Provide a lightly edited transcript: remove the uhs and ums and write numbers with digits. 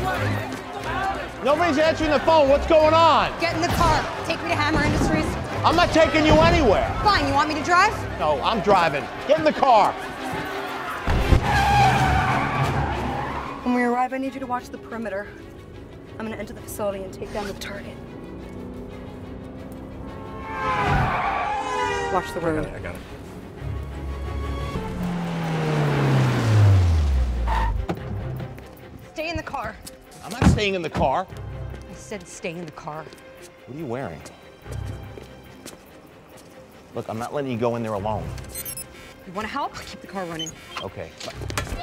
Nobody's answering the phone. What's going on? Get in the car. Take me to Hammer Industries. I'm not taking you anywhere. Fine, you want me to drive? No, I'm driving. Get in the car. When we arrive, I need you to watch the perimeter. I'm gonna enter the facility and take down the target. Watch the road. I got it. Stay in the car. I'm not staying in the car. I said stay in the car. What are you wearing? Look, I'm not letting you go in there alone. You wanna help? Keep the car running. Okay.